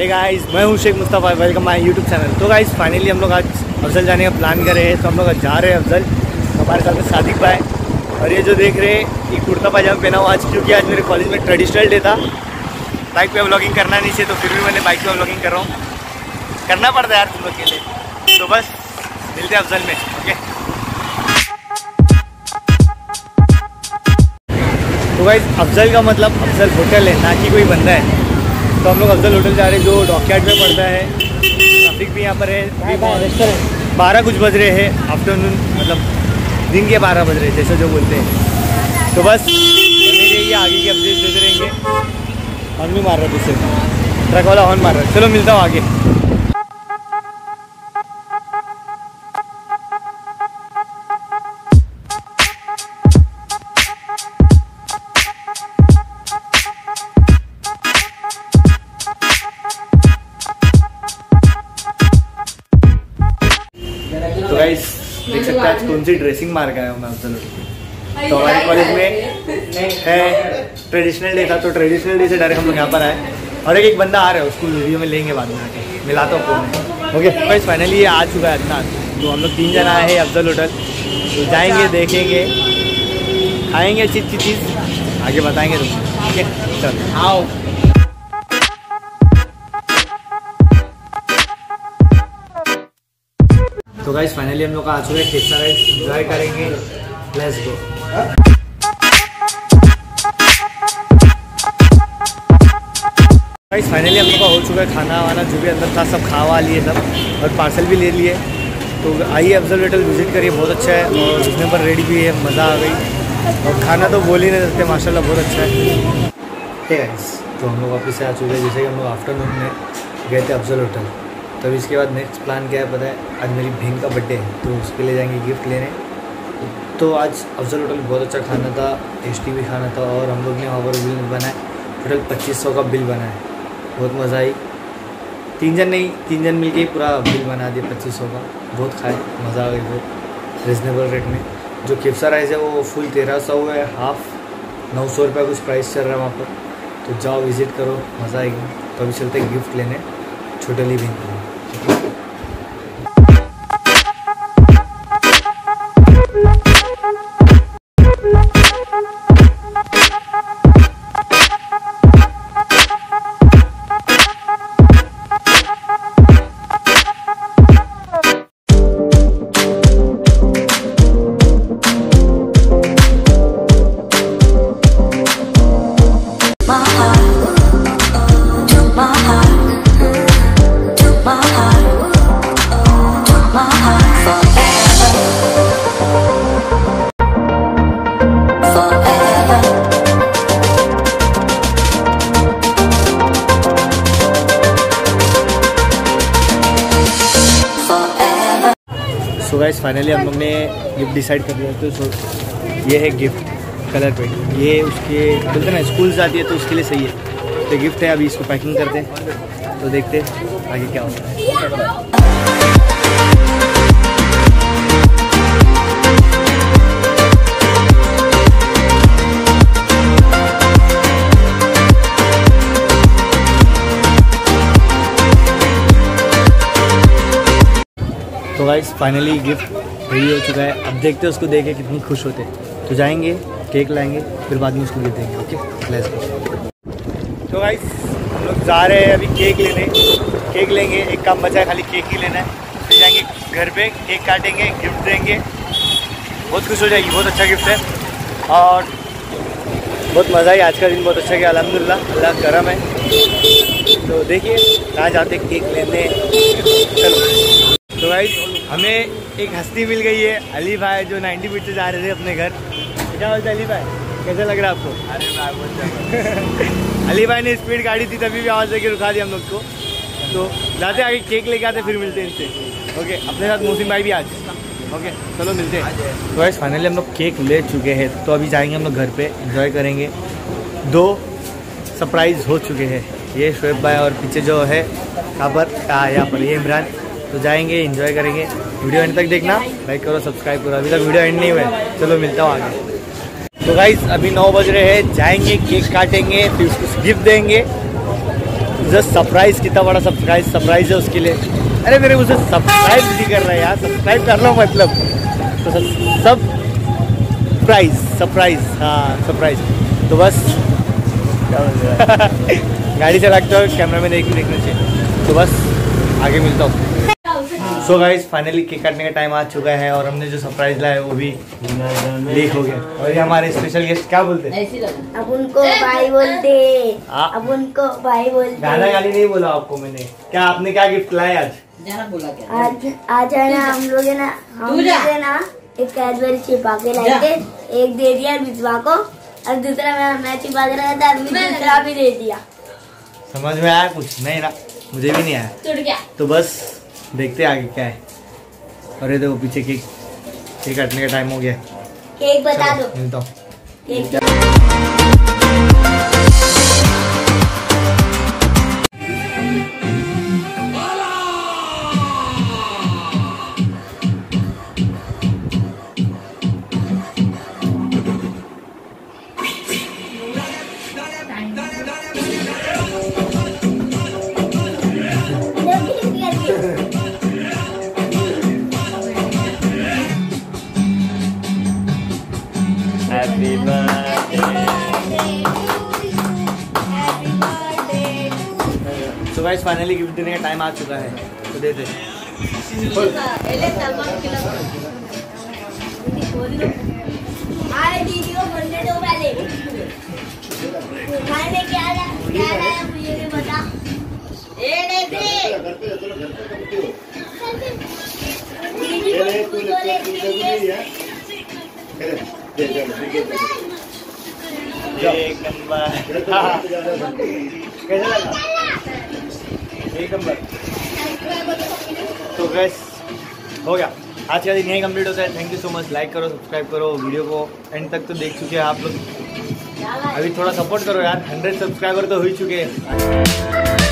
हे guys, मैं हूँ Shaikh Mustafa, welcome my YouTube channel. तो गाइस फाइनली हम लोग आज अफजल जाने का प्लान कर रहे हैं। तो हम लोग आज जा रहे हैं अफजल, हमारे साथ में सादिक भाई। और ये जो देख रहे हैं ये कुर्ता पाजामा पहना हुआ आज, क्योंकि आज मेरे कॉलेज में ट्रेडिशनल डे था। बाइक पे व्लॉगिंग करना नहीं चाहिए, तो फिर भी मैंने बाइक पे व्लॉगिंग कर रहा हूँ। करना पड़ता है यार तुम लोग के लिए। तो बस मिलते हैं अफजल में। ओके तो गाइस अफजल का मतलब अफजल होटल है, ना कि कोई बंदा है। तो हम लोग अफजल होटल जा रहे हैं, जो डॉकयार्ड में पड़ता है। ट्रैफिक भी यहाँ पर है। 12 कुछ बज रहे हैं, आफ्टरनून मतलब दिन के 12 बज रहे हैं, जैसे जो बोलते हैं। तो बस ये आगे की अपडेट देते रहेंगे। हॉर्न भी मार रहा है पीछे, ट्रक वाला हॉर्न मार रहा है। चलो मिलता हूँ आगे। तो गाइस देख सकते हैं आज कौन सी ड्रेसिंग मार गया हूँ मैं अफजल। तो हमारे कॉलेज में है ट्रेडिशनल डे था, तो ट्रेडिशनल डे से डायरेक्ट हम लोग यहाँ पर आए। और एक बंदा आ रहा है, उसको वीडियो में लेंगे बाद में आके, मिलाता हूँ फोन। ओके गाइस फाइनली ये आ चुका है इतना। तो हम लोग 3 जन आए हैं अफजल होटल। तो जाएंगे, देखेंगे, खाएंगे अच्छी अच्छी चीज़, आगे बताएंगे तुमको। ओके चलो आओ। तो गाइस फाइनली हम लोग आ चुके हैं, केपसा राइस एंजॉय करेंगे। Let's go. गाइस फाइनली हम लोग का हो चुका है खाना वाना, जो भी अंदर था सब खावा लिए सब, और पार्सल भी ले लिए। तो आइए अफजल होटल विजिट करिए, बहुत अच्छा है और रिजनेबल रेट भी है, मज़ा आ गई। और खाना तो बोल ही नहीं सकते, माशाल्लाह बहुत अच्छा है। ठीक है गाइस, तो हम लोग वापस से आ चुके हैं। जैसे कि हम लोग आफ्टरनून में गए थे अफजल होटल, तब इसके बाद नेक्स्ट प्लान क्या है पता है? आज मेरी बहन का बर्थडे है, तो उसके लिए जाएंगे गिफ्ट लेने। तो आज अफजल होटल बहुत अच्छा खाना था, टेस्टी भी खाना था। और हम लोग ने वहाँ पर बिल बनाया, टोटल 2500 का बिल बना है। बहुत मज़ा आई। 3 जन मिल के ही पूरा बिल बना दिया 2500 का। बहुत खाए, मज़ा आ गई, बहुत रिजनेबल रेट में। जो केपसा राइस है वो फुल 1300 है, हाफ 900 रुपये कुछ प्राइस चल रहा है वहाँ पर। तो जाओ विज़िट करो, मज़ा आएगी। तो अभी चलते हैं गिफ्ट लेने छोटे ली बहन को। तो गाइस फाइनली हम लोग ने गिफ्ट डिसाइड कर दिया। तो ये है गिफ्ट कलर पे, ये उसके बोलते ना स्कूल जाती है तो उसके लिए सही है। तो गिफ्ट है, अभी इसको पैकिंग करते हैं, तो देखते हैं आगे क्या होता है। तो गाइस फाइनली गिफ्ट रेडी हो चुका है। अब देखते हैं उसको देख के कितनी खुश होते हैं। तो जाएंगे, केक लाएंगे, फिर बाद में उसको गिफ्ट देंगे। Okay let's go. तो गाइस हम लोग जा रहे हैं अभी केक लेने। केक लेंगे, एक काम बचा है, खाली केक ही लेना है। फिर जाएंगे घर पे, केक काटेंगे, गिफ्ट देंगे। बहुत खुश हो जाएगी, बहुत अच्छा गिफ्ट है और बहुत मज़ा आई। आज का दिन बहुत अच्छा गया, अल्हम्दुलिल्लाह, अल्लाह करम है। तो देखिए कहाँ जाते केक लेने। चलो। तो भाई हमें एक हस्ती मिल गई है, अली भाई, जो 90 फीट से जा रहे थे अपने घर। क्या बोलते अली भाई, कैसा लग रहा है आपको? अरे भाई अली भाई ने स्पीड गाड़ी थी, तभी भी आवाज़ देके रुका दिया हम लोग को। तो जाते आगे केक लेके आते, फिर मिलते हैं इनसे। ओके, अपने साथ मोहसिन भाई भी आज। ओके चलो मिलते हैं। तो गाइस फाइनली हम लोग केक ले चुके हैं। तो अभी जाएंगे हम लोग घर पे, एंजॉय करेंगे। 2 सरप्राइज़ हो चुके हैं, ये शोएब भाई और पीछे जो है यहाँ पर ये इमरान। तो जाएंगे, एंजॉय करेंगे। वीडियो एंड तक देखना, लाइक करो, सब्सक्राइब करो। अभी तक वीडियो एंड नहीं हुआ है, चलो मिलता हूँ आगे। तो गाइस अभी 9 बज रहे हैं, जाएंगे, केक काटेंगे, फिर उसको गिफ्ट देंगे। जस्ट सरप्राइज, कितना बड़ा सरप्राइज है उसके लिए। अरे मेरे उसे सब्सक्राइब नहीं कर रहा है यार, सब्सक्राइब कर लो मतलब। तो सब सरप्राइज, हाँ सरप्राइज। तो बस गाड़ी चलाते हो, कैमरा में देखने चाहिए। तो बस आगे मिलता हूँ। सो गाइस फाइनली केक काटने का टाइम आ चुका है और हमने जो सरप्राइज लाया वो भी लीक हो गया। और ये हमारे स्पेशल गेस्ट क्या बोलते हैं? अब उनको भाई बोलते, अब उनको भाई बोलते। गाना गाली नहीं बोला आपको मैंने। क्या आपने क्या गिफ्ट लाया आज? बोला क्या? आज है ना हम लोग है ना एक कैडबरी छिपा के लाए थे। एक दे दिया बिजवा को और दूसरा मैं छिपा के रखा था, दूसरा भी दे दिया। समझ में आया कुछ? नहीं ना, मुझे भी नहीं आया। टूट गया। तो बस देखते आगे क्या है। अरे देखो पीछे केक काटने का टाइम हो गया। केक बता दो। मिलता हूँ। Happy birthday. So guys finally gift देने का टाइम आ चुका है, तो दे दे। दीदी को बोलने दो पहले। मैंने क्या लाया मुझे भी बता। दीदी को एक नंबर। कैसा लगा? एक नंबर। तो गैस हो गया, आज का दिन यही कंप्लीट होता है। Thank you so much. Like करो, सब्सक्राइब करो, वीडियो को एंड तक तो देख चुके हैं आप लोग। अभी थोड़ा सपोर्ट करो यार, 100 सब्सक्राइबर तो हो ही चुके हैं।